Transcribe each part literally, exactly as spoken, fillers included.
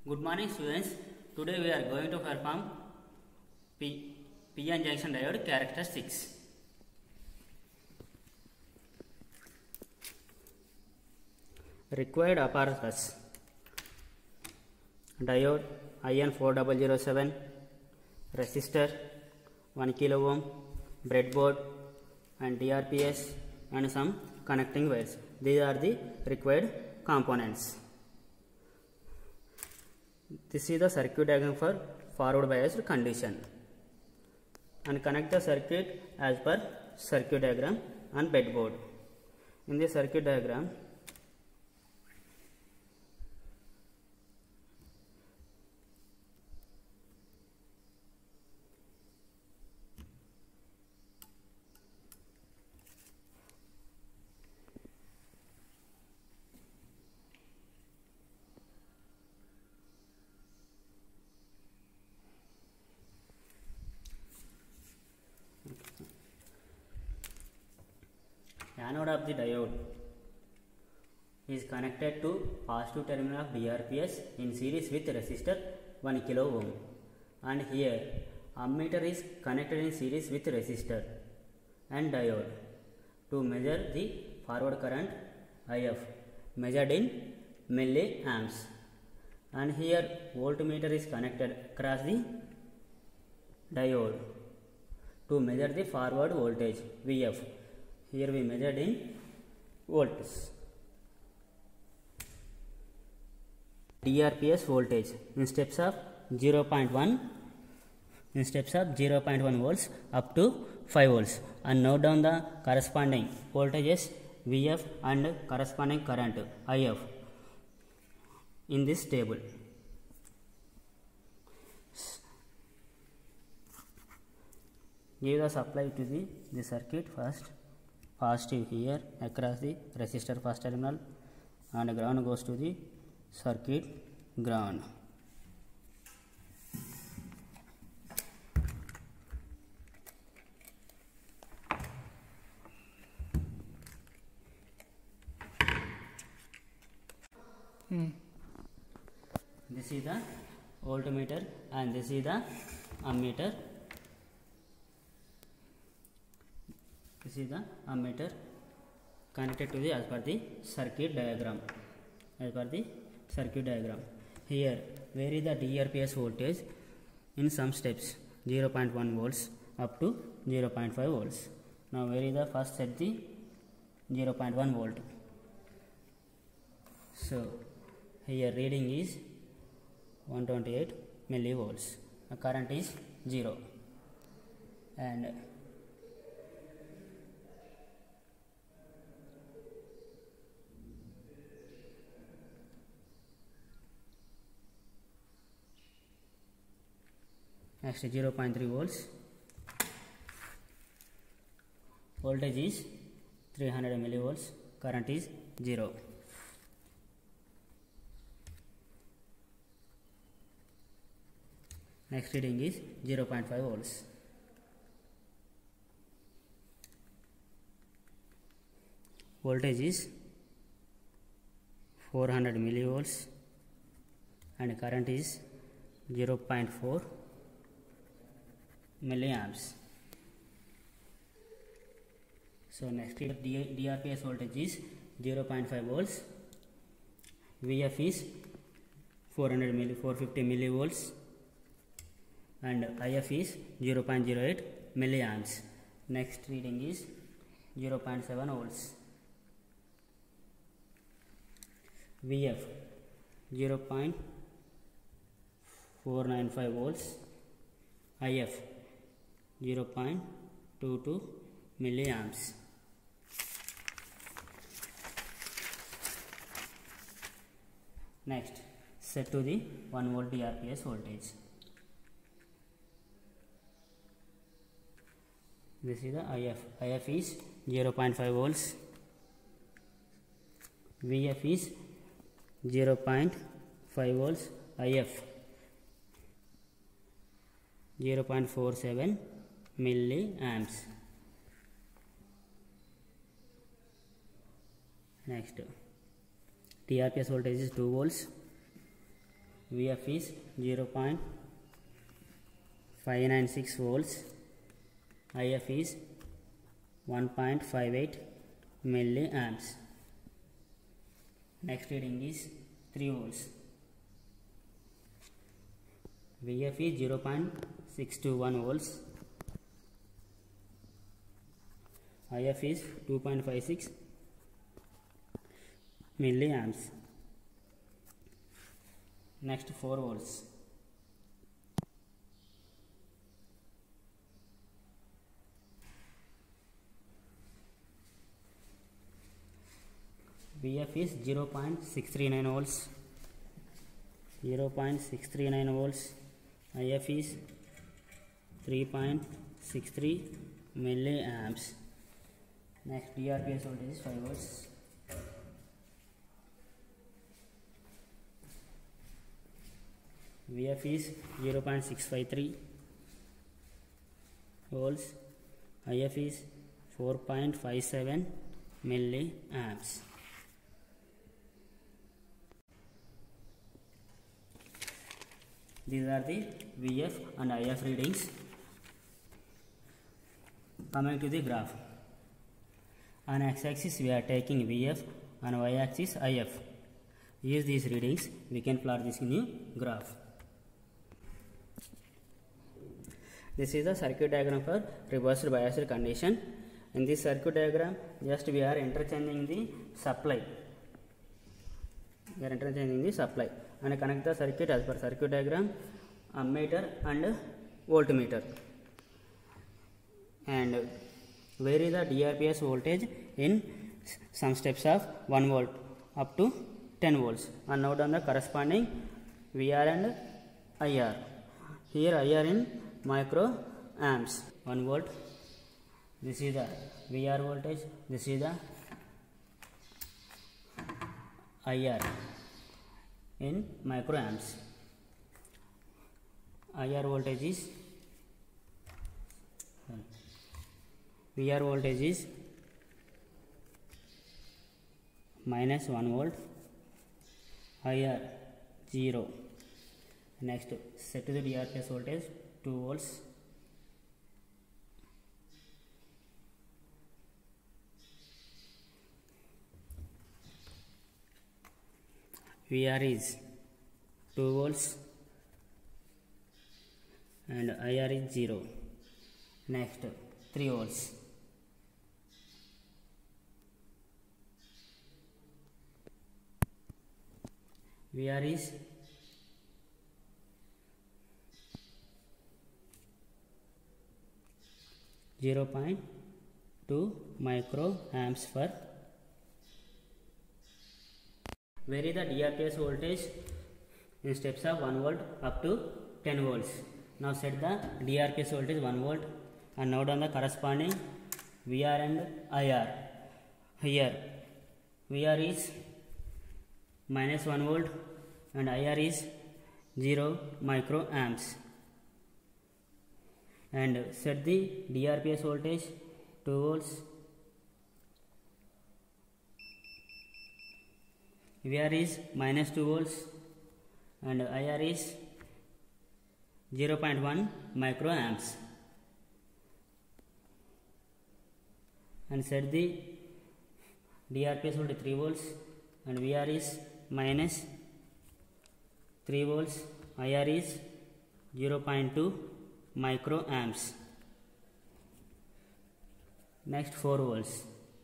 Good morning students. Today we are going to perform P, P-N junction diode character six. Required apparatus: diode I N four zero zero seven, resistor one kilo ohm, breadboard and D R P S and some connecting wires. These are the required components. This is the circuit diagram for forward biased condition, and connect the circuit as per circuit diagram on breadboard. In the circuit diagram, anode of the diode is connected to positive terminal of D R P S in series with resistor one kilo ohm, and here ammeter is connected in series with resistor and diode to measure the forward current I F measured in milliamps, and here voltmeter is connected across the diode to measure the forward voltage V F. Here we measured in volts. D R P S voltage in steps of zero point one in steps of zero point one volts up to five volts, and note down the corresponding voltages V F and corresponding current I F in this table. Give the supply to the, the circuit first. Positive here across the resistor first terminal, and ground goes to the circuit ground. Hmm. This is the voltmeter and this is the ammeter. This is the ammeter connected to the as per the circuit diagram. As per the circuit diagram, here where is the D R P S voltage in some steps zero point one volts up to zero point five volts. Now where is the first set the zero point one volt. So here reading is one hundred twenty-eight millivolts. The current is zero, and next zero point three volts. Voltage is three hundred millivolts. Current is zero. Next reading is zero point five volts. Voltage is four hundred millivolts and current is zero point four milliamps. So next D R P S voltage is zero point five volts. V F is four hundred milli, four hundred fifty millivolts, and I F is zero point zero eight milliamps. Next reading is zero point seven volts. V F zero point four nine five volts. I F zero point two two milliamps. Next, set to the one volt D R P S voltage. This is the I F. I F is zero point five volts. V F is zero point five volts. I F zero point four seven milliamps. Next, T R P S voltage is two volts, V F is zero point five nine six volts, I F is one point five eight milliamps. Next reading is three volts. V F is zero point six two one volts, I F is two point five six milliamps. Next four volts. V F is zero point six three nine volts, zero point six three nine volts, I F is three point six three milliamps. Next D R P S voltage is five volts. V F is zero point six five three volts, I F is four point five seven milliamps. These are the V F and I F readings. Coming to the graph. On x-axis we are taking V F, on y-axis I F. Use these readings, we can plot this new graph. This is the circuit diagram for reversed biased condition. In this circuit diagram, just we are interchanging the supply. We are interchanging the supply and connect the circuit as per circuit diagram, ammeter and voltmeter. And vary the D R P S voltage in some steps of one volt up to ten volts, and note down the corresponding V R and I R. Here I R in micro amps. one volt, this is the V R voltage, this is the I R in microamps. I R voltage is V R voltage is minus one volt, I R zero. Next, set to the D R P S voltage two volts. V R is two volts and I R is zero. Next, three volts. V R is zero point two microamps for. Vary the D R P S voltage in steps of one volt up to ten volts. Now set the D R P S voltage one volt and note down the corresponding V R and I R. Here V R is minus one volt and I R is zero microamps. And set the D R P S voltage two volts. V R is minus two volts and I R is zero point one microamps. And set the D R P S voltage three volts and V R is minus three volts, I R is zero point two microamps. Next four volts.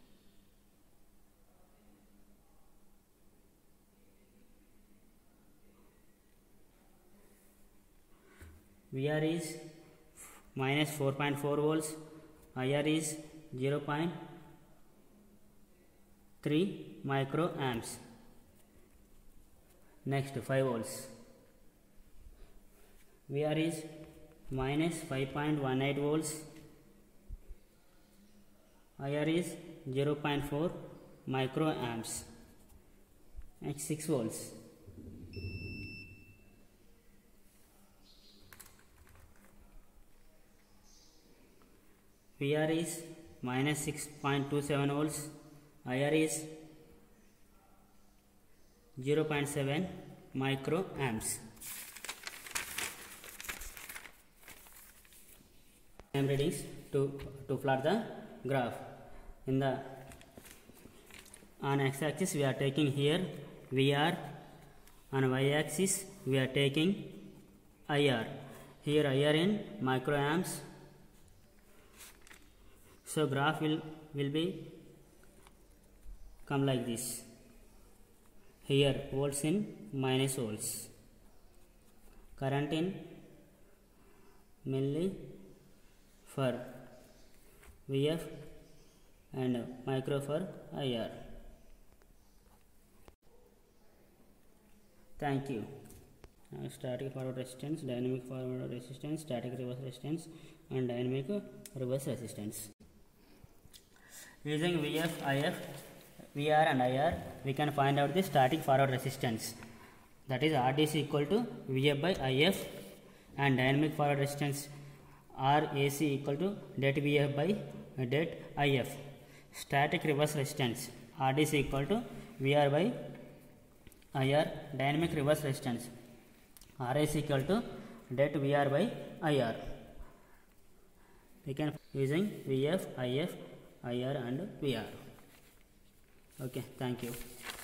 V R is minus four point four volts, I R is zero point three microamps. Next five volts. V R is minus five point one eight volts, I R is zero point four microamps. Next six volts. V R is minus six point two seven volts, I R is zero point seven microamps. time readings to to plot the graph. In the on x-axis we are taking here V R, on y-axis we are taking I R. Here I R in microamps. So graph will will be come like this. Here volts in minus volts, current in milli for V F and micro for I R. Thank you. Uh, static forward resistance, dynamic forward resistance, static reverse resistance, and dynamic reverse resistance. Using V F, I F, V R and I R, we can find out the static forward resistance. That is R D C equal to V F by I F, and dynamic forward resistance R A C equal to det V F by det I F. Static reverse resistance R D C equal to V R by I R. Dynamic reverse resistance R A C equal to det V R by I R. We can using V F, I F, I R and V R. Okay, thank you.